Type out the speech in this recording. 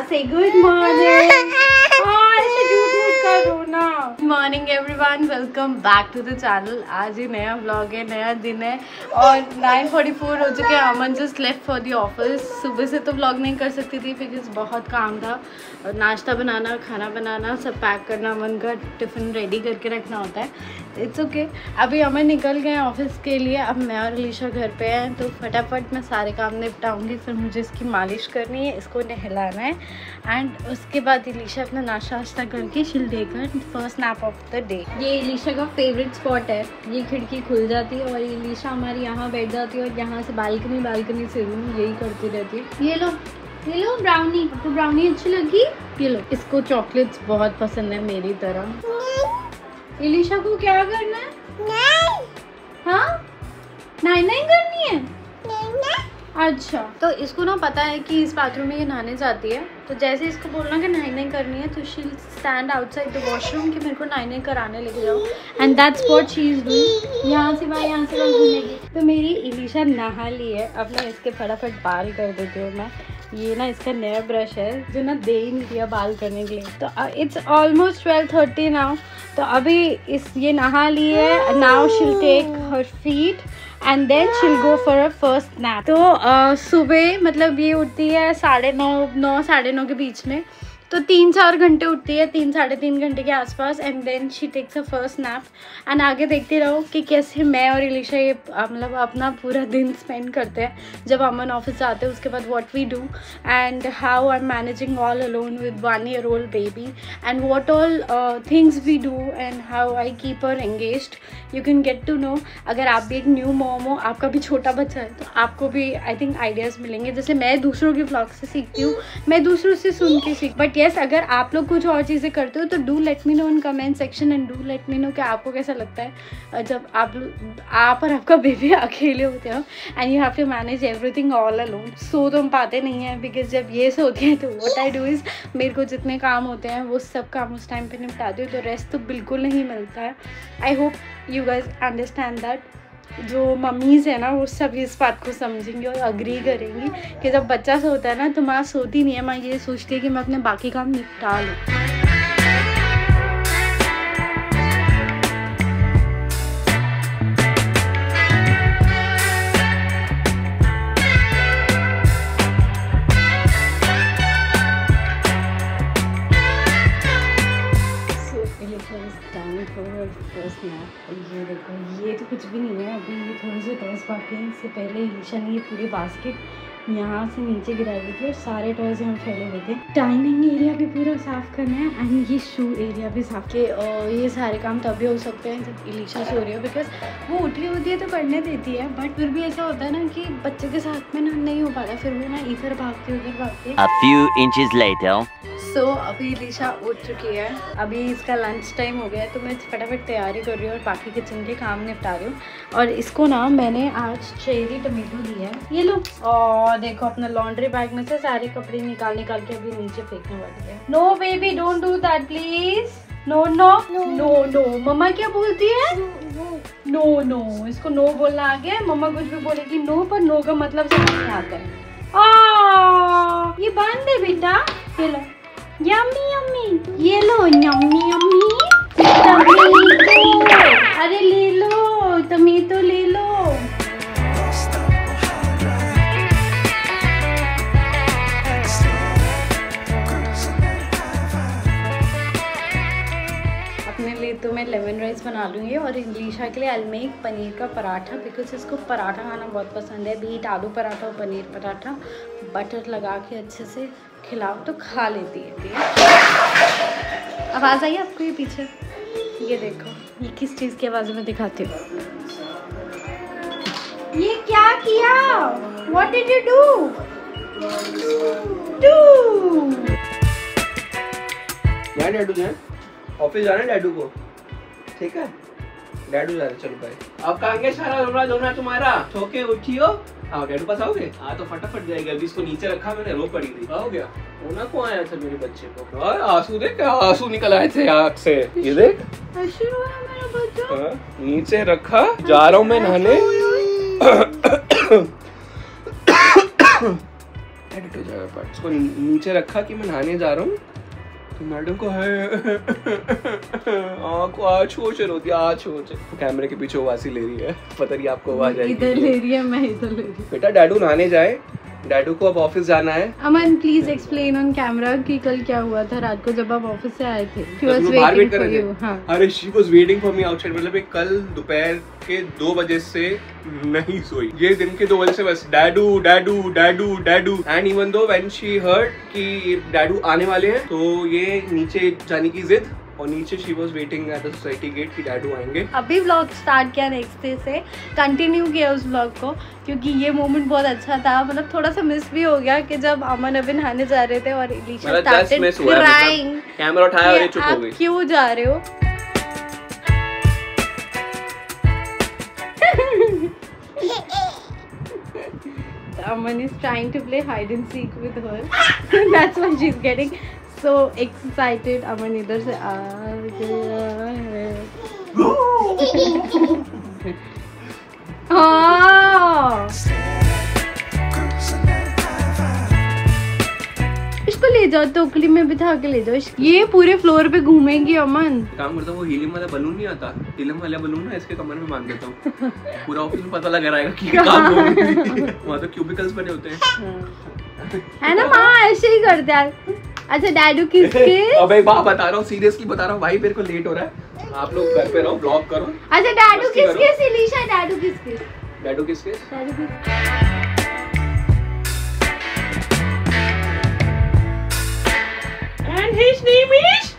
say good morning. ऐसे झूठ करो ना. Morning everyone, welcome back to the channel. आज ही नया vlog है, नया दिन है और 9:44 हो चुके हैं. अमन just left for the office. सुबह से तो vlog नहीं कर सकती थी because बहुत काम था और नाश्ता बनाना, खाना बनाना, सब पैक करना, अमन का टिफ़िन रेडी करके रखना होता है. It's okay. अभी अमन निकल गए ऑफिस के लिए. अब मैं और अलीशा घर पे हैं तो फटाफट मैं सारे काम निपटाऊंगी. फिर मुझे इसकी मालिश करनी है, इसको नहलाना है एंड उसके बाद अलीशा अपना नाश्ता वाश्ता करके she'll take her first nap of the day. ये अलीशा का फेवरेट स्पॉट है. ये खिड़की खुल जाती है और अलीशा हमारी यहाँ बैठ जाती है और यहाँ से बालकनी से रूम यही करती रहती है. ये लो ब्राउनी. आपको ब्राउनी अच्छी लगी? ये लो. इसको चॉकलेट्स बहुत पसंद है मेरी तरह. अलीशा को क्या करना है? हाँ, नाई करनी है. अच्छा, तो इसको ना पता है कि इस बाथरूम में ये नहाने जाती है, तो जैसे इसको बोलना कि नाई करनी है तो she stand outside the washroom कि मेरे को नाई कराने लेके जाओ. And that's what she is doing. यहाँ से वहाँ घूमेगी. तो मेरी अलीशा नहा ली है. अब ना इसके फटाफट बाल कर देती हूँ मैं. ये ना इसका नया ब्रश है जो ना दे ही नहीं दिया बाल करने के लिए. तो इट्स ऑलमोस्ट 12:30 नाउ. तो अभी ये नहा ली है. Now she'll take her feet and then she'll go for a first nap. तो सुबह मतलब ये उठती है 9:30 साढ़े 9 के बीच में. तो 3-4 घंटे उठती है, 3-3.5 घंटे के आसपास. And then she takes a first nap. And आगे देखते रहो कि कैसे मैं और अलीशा ये मतलब अपना पूरा दिन स्पेंड करते हैं. जब अमन ऑफिस जाते हैं उसके बाद what we do and how I am managing all alone with 1-year-old baby and what all things we do and how I keep her engaged. You can get to know. अगर आप भी एक new mom हो, आपका भी छोटा बच्चा है, तो आपको भी आई थिंक आइडियाज़ मिलेंगे. जैसे मैं दूसरों के व्लॉग से सीखती हूँ, मैं दूसरों से सुन के सीख. बट यस, अगर आप लोग कुछ और चीज़ें करते हो तो do let me know in comment section and do let me know कि आपको कैसा लगता है जब आप और आपका बेबी अकेले होते हो and you have to manage everything all alone. So तो हम पाते नहीं हैं बिकॉज जब ये सोते हैं तो व्हाट आई डू इज़ मेरे को जितने काम होते हैं वो सब काम उस टाइम पे निपटाती हूँ. तो रेस्ट तो बिल्कुल नहीं मिलता है. I hope you guys understand that. जो मम्मीज़ है ना वो सब इस बात को समझेंगी और अग्री करेंगी कि जब बच्चा सोता है ना तो माँ सोती नहीं है. माँ ये सोचती है कि मैं अपने बाकी काम निपटा लूँ. ये देखो, ये तो कुछ भी नहीं है. अभी ये थोड़े से टॉयज़ बाकी हैं. इससे पहले अलीशा ने ये पूरी बास्केट यहाँ से नीचे गिराई हुई थी और सारे टॉयज़ यहाँ फैले हुए थे. डाइनिंग एरिया भी पूरा साफ़ करना है एंड ये शू एरिया भी साफ़ के. और ये सारे काम तभी हो सकते हैं जब अलीशा सो रही हो बिकॉज वो उठी होती है तो करने देती है. बट फिर भी ऐसा होता है ना कि बच्चे के साथ में ना नहीं हो पाता. फिर वो ना इधर भागती उधर भागती. A few inches later. सो अभी अलीशा उठ चुकी है. अभी इसका लंच टाइम हो गया है तो मैं फटाफट तैयारी कर रही हूँ और बाकी किचन के काम निपटा रही हूँ. और इसको ना मैंने आज चेरी टमेटो दिया है. ये लो. और देखो अपना लॉन्ड्री बैग में से सारे कपड़े निकाल के अभी नीचे फेंकने वाली है. No baby, don't do that please. No no no no. मम्मा क्या बोलती है? No no. इसको नो बोलना आ गया. मम्मा कुछ भी बोलेगी नो, पर नो का मतलब समझ नहीं आता है. ये बंद है बेटा. ये लो. Yummy yummy. ये लो. Yummy yummy. अरे ले लो टमेटो, ले लो. अपने लिए तो मैं लेमन राइस बना लूँगी और अलीशा के लिए आई मेक पनीर का पराठा बिकॉज इसको पराठा खाना बहुत पसंद है. बीट आलू पराठा और पनीर पराठा बटर लगा के अच्छे से खिलाओ तो खा लेती है. आवाज़ आई आपको ये पीछे? ये देखो, ये किस चीज़ की आवाज़ में दिखाती हूँ. ये क्या किया? What did you do? यार डैडू जाए ऑफिस जाना है डैडू को. ठीक है डैडू जा रहे. चलो बाय. अब कहाँ गया सारा रोना तुम्हारा? सो के उठियो. आओ डैडू पास आओगे? हाँ तो फटाफट जाएगा. अभी इसको नीचे रखा मैंने, रो पड़ी थी. हो गया. होना को आया था मेरे बच्चे को. आंसू देख, क्या आंसू निकल आए थे आँख से. ये देख मेरा बच्चा. नीचे रखा. जा रहा हूँ मैं नहाने. एडिट हो जाएगा पार्ट। इसको नीचे रखा कि मैं नहाने जा रहा हूँ, तो मैडम को है आँख होती है, आज कैमरे के पीछे वासी ले रही है, पता नहीं आपको आवाज आएगी। इधर ले रही है, मैं इधर ले रही हूँ। बेटा डैडू नहाने जाए, डैडू को अब ऑफिस जाना है। Aman please explain on camera कि कल क्या हुआ था रात को जब आप ऑफिस से आए थे। She was waiting for you, हाँ। अरे she was waiting for me outside, मतलब ये कल दोपहर के 2 बजे से नहीं सोई, ये दिन के 2 बजे से बस डैडू डैडू डैडू डैडू। And even though when she heard कि डैडू आने वाले हैं, तो ये नीचे जाने की जिद, और नीचे she was waiting at the society gate कि डैडू आएंगे। अभी व्लॉग स्टार्ट किया नेक्स्ट डे से, कंटिन्यू किया उस व्लॉग को, क्योंकि ये मोमेंट बहुत अच्छा था। मतलब थोड़ा सा मिस भी हो गया कि जब अमन अभी नहाने जा रहे थे और इलिशा स्टार्टेड क्राइंग, कैमरा उठाया और ये चुप हो गई। क्यों जा रहे हो? Aman is trying to play hide and seek with her. That's why she's getting so excited. Aman इधर से आ गया है। हाँ। इसको ले जाओ, टोकरी में बिठा के ले जाओ। ये पूरे फ्लोर पे घूमेंगी अमन। काम करता हूँ, वो हीलियम वाला बलून नहीं आता, हीलियम वाला बलून ना इसके कमर में बांध देता हूँ, पूरा ऑफिस में पता लगा रहेगा कि काम हो रही है। वहाँ तो क्यूबिकल्स बने होते हैं, है ना माँ, ऐसे ही करते हैं। अच्छा डैडू किसके? अबे बाप बता रहा हूँ, सीरियसली बता रहा हूँ भाई, मेरे को लेट हो रहा है, आप लोग घर पे रहो, ब्लॉग करो। अच्छा डैडू किसके? सिलीशा डैडू किसके? डैडू किसके? डैडू किसके? And his name is